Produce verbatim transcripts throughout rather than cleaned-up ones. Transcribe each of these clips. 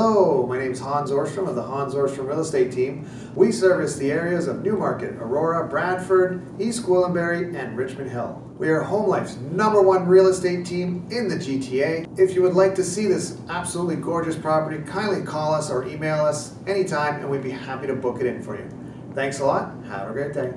Hello, my name is Hans Orstrom of the Hans Orstrom Real Estate Team. We service the areas of Newmarket, Aurora, Bradford, East Gwillimbury, and Richmond Hill. We are Home Life's number one real estate team in the G T A. If you would like to see this absolutely gorgeous property, kindly call us or email us anytime and we'd be happy to book it in for you. Thanks a lot. Have a great day.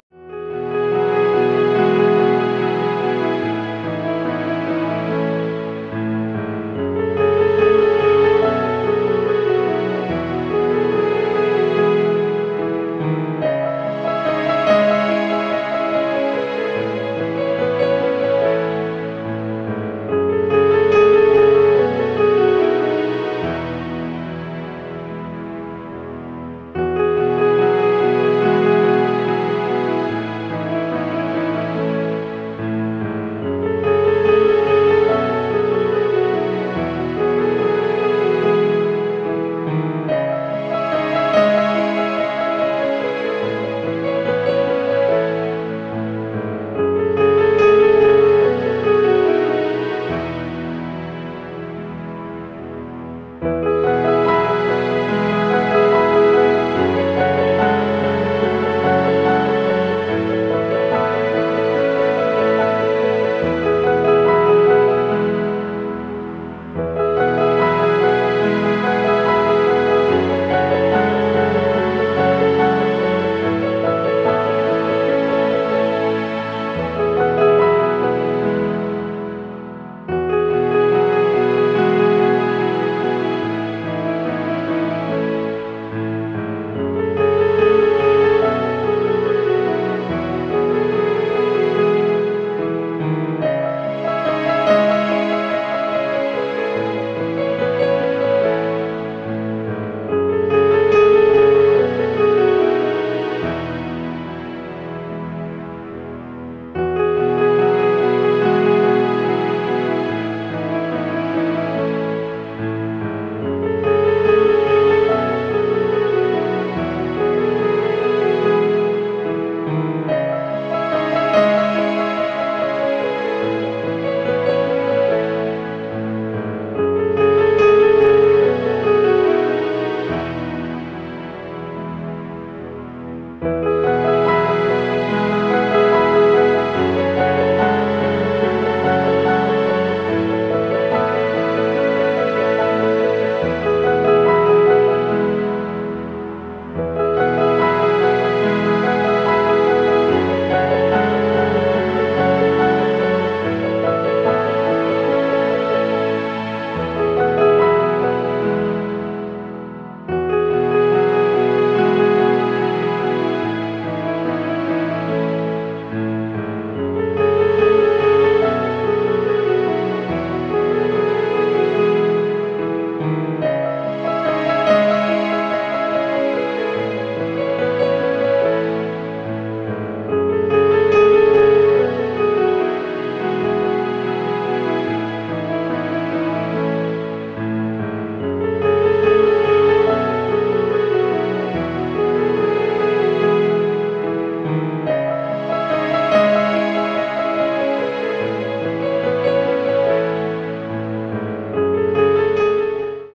Thank you.